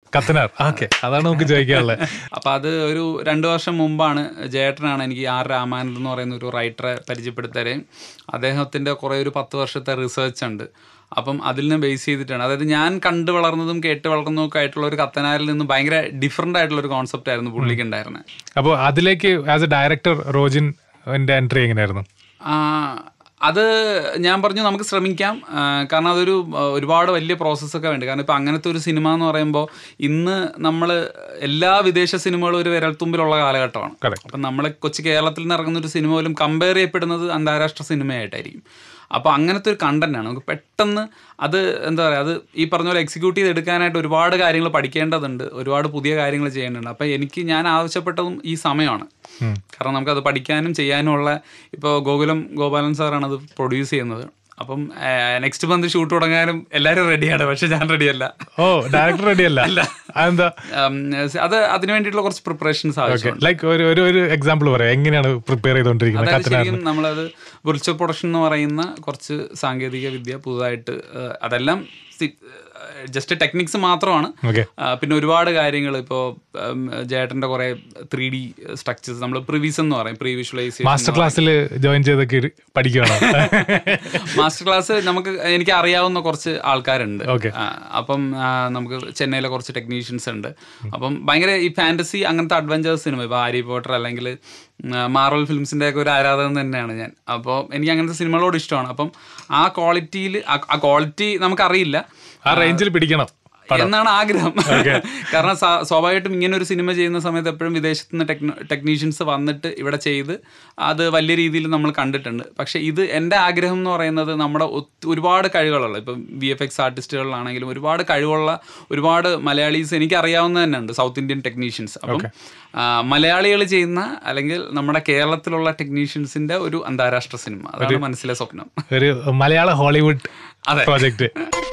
കത്തനാർ. Okay, അതാണ് നമുക്ക് ചോദിക്കാനുള്ളത്. അപ്പം അത് ഒരു 2 വർഷം മുമ്പാണ് ജേട്ടനാണ് എനിക്ക് ആർ രാമാനന്ദ് എന്ന് പറയുന്ന ഒരു റൈറ്ററെ പരിചയപ്പെടുത്തുകയും അദ്ദേഹത്തിൻ്റെ കുറേ ഒരു 10 വർഷത്തെ റിസർച്ച് ഉണ്ട്. അപ്പം അതിൽ നിന്ന് ബേസ് ചെയ്തിട്ടാണ്, അതായത് ഞാൻ കണ്ടു വളർന്നതും കേട്ട് വളർന്നതും ഒക്കെ ആയിട്ടുള്ള ഒരു കത്തനാരിൽ നിന്ന് ഭയങ്കര ഡിഫറെൻ്റ് ആയിട്ടുള്ള ഒരു കോൺസെപ്റ്റ് ആയിരുന്നു പുള്ളിക്ക് ഉണ്ടായിരുന്നത്. അപ്പോൾ അതിലേക്ക് ആസ് എ ഡയറക്ടർ റോജിൻ്റെ എൻട്രി എങ്ങനെയായിരുന്നു? അത് ഞാൻ പറഞ്ഞു നമുക്ക് ശ്രമിക്കാം, കാരണം അതൊരു ഒരുപാട് വലിയ പ്രോസസ്സൊക്കെ വേണ്ടി. കാരണം ഇപ്പോൾ അങ്ങനത്തെ ഒരു സിനിമ എന്ന് പറയുമ്പോൾ ഇന്ന് നമ്മൾ എല്ലാ വിദേശ സിനിമകളും ഒരു വിരൽത്തുമ്പിലുള്ള കാലഘട്ടമാണ്. അപ്പം നമ്മൾ കൊച്ചു കേരളത്തിൽ നിന്ന് ഇറങ്ങുന്ന ഒരു സിനിമ പോലും കമ്പയർ ചെയ്യപ്പെടുന്നത് അന്താരാഷ്ട്ര സിനിമയായിട്ടായിരിക്കും. അപ്പോൾ അങ്ങനത്തെ ഒരു കണ്ടന്റാണ് നമുക്ക് പെട്ടെന്ന് അത് എന്താ പറയുക, അത് ഈ പറഞ്ഞ പോലെ എക്സിക്യൂട്ട് ചെയ്തെടുക്കാനായിട്ട് ഒരുപാട് കാര്യങ്ങൾ പഠിക്കേണ്ടതുണ്ട്, ഒരുപാട് പുതിയ കാര്യങ്ങൾ ചെയ്യേണ്ടതുണ്ട്. അപ്പോൾ ഞാൻ ആവശ്യപ്പെട്ടതും ഈ സമയമാണ്. കാരണം നമുക്കത് പഠിക്കാനും ചെയ്യാനുമുള്ള, ഇപ്പോൾ ഗോപാലൻ സാറാണ് അത് പ്രൊഡ്യൂസ് ചെയ്യുന്നത്. അപ്പം നെക്സ്റ്റ് മന്ത് ഷൂട്ട് തുടങ്ങാനും എല്ലാവരും റെഡിയാണ്, പക്ഷെ ഞാൻ റെഡിയല്ല. ഓ, ഡയറക്ടർ റെഡിയല്ല? അത് അതിന് വേണ്ടിയിട്ടുള്ള കുറച്ച് പ്രിപ്പറേഷൻസ് ആവശ്യമാണ്. ലൈക്ക് ഒരു എക്സാമ്പിൾ പറയാം, എങ്ങനെയാണ് പ്രിപ്പയർ ചെയ്തുകൊണ്ടിരിക്കുന്നത്? ശരിക്കും നമ്മളത് വിർച്വൽ പ്രൊഡക്ഷൻ എന്ന് പറയുന്ന കുറച്ച് സാങ്കേതിക വിദ്യ പുതുതായിട്ട്, അതെല്ലാം ജസ്റ്റ് ടെക്നിക്സ് മാത്രമാണ്. പിന്നെ ഒരുപാട് കാര്യങ്ങൾ, ഇപ്പോൾ ജേട്ടൻ്റെ കുറേ 3D സ്ട്രക്ചേഴ്സ് നമ്മൾ പ്രിവീസ് എന്ന് പറയും, പ്രീ വിഷ്വലൈസേഷൻ. മാസ്റ്റർ ക്ലാസ്സിൽ ജോയിൻ ചെയ്തൊക്കെ പഠിക്കുകയാണ്. മാസ്റ്റർ ക്ലാസ് എനിക്ക് അറിയാവുന്ന കുറച്ച് ആൾക്കാരുണ്ട്. അപ്പം നമുക്ക് ചെന്നൈയിലെ കുറച്ച് ടെക്നീഷ്യൻസ് ഉണ്ട്. അപ്പം ഭയങ്കര ഈ ഫാൻറ്റസി അങ്ങനത്തെ അഡ്വഞ്ചേഴ്സ് സിനിമ, ഇപ്പോൾ ഹാരി പോട്ടർ അല്ലെങ്കിൽ മാർവൽ ഫിലിംസിൻ്റെ ഒക്കെ ഒരു ആരാധകൻ തന്നെയാണ് ഞാൻ. അപ്പോൾ എനിക്ക് അങ്ങനത്തെ സിനിമകളോട് ഇഷ്ടമാണ്. അപ്പം ആ ക്വാളിറ്റിയിൽ, ആ ക്വാളിറ്റി നമുക്കറിയില്ല, ആ റേഞ്ചിൽ പിടിക്കണം എന്നാണ് ആഗ്രഹം. കാരണം സ്വാഭാവികമായിട്ടും ഇങ്ങനെ ഒരു സിനിമ ചെയ്യുന്ന സമയത്ത് എപ്പോഴും വിദേശത്തു നിന്ന് ടെക്നീഷ്യൻസ് വന്നിട്ട് ഇവിടെ ചെയ്ത് അത് വലിയ രീതിയിൽ നമ്മൾ കണ്ടിട്ടുണ്ട്. പക്ഷേ ഇത് എൻ്റെ ആഗ്രഹം എന്ന് പറയുന്നത് നമ്മുടെ ഒരുപാട് കഴിവുകളുള്ള, ഇപ്പം VFX ആർട്ടിസ്റ്റുകളിലാണെങ്കിലും ഒരുപാട് കഴിവുള്ള ഒരുപാട് മലയാളീസ് എനിക്കറിയാവുന്ന തന്നെ ഉണ്ട്, സൗത്ത് ഇന്ത്യൻ ടെക്നീഷ്യൻസ്. അപ്പം മലയാളികൾ ചെയ്യുന്ന അല്ലെങ്കിൽ നമ്മുടെ കേരളത്തിലുള്ള ടെക്നീഷ്യൻസിൻ്റെ ഒരു അന്താരാഷ്ട്ര സിനിമ, അതാണ് മനസ്സിലെ സ്വപ്നം. ഒരു മലയാള ഹോളിവുഡ് പ്രോജക്റ്റ്.